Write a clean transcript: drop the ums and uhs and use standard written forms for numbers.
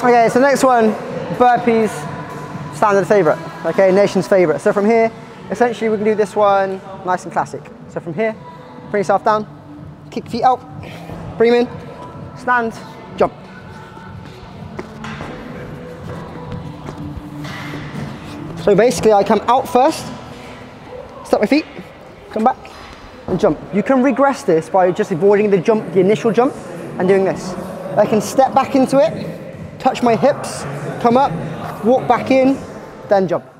Okay, so next one, burpees, standard favorite, okay, nation's favorite. So from here, essentially we can do this one nice and classic. So from here, bring yourself down, kick feet out, bring them in, stand, jump. So basically I come out first, step my feet, come back and jump. You can regress this by just avoiding the jump, the initial jump, and doing this. I can step back into it, touch my hips, come up, walk back in, then jump.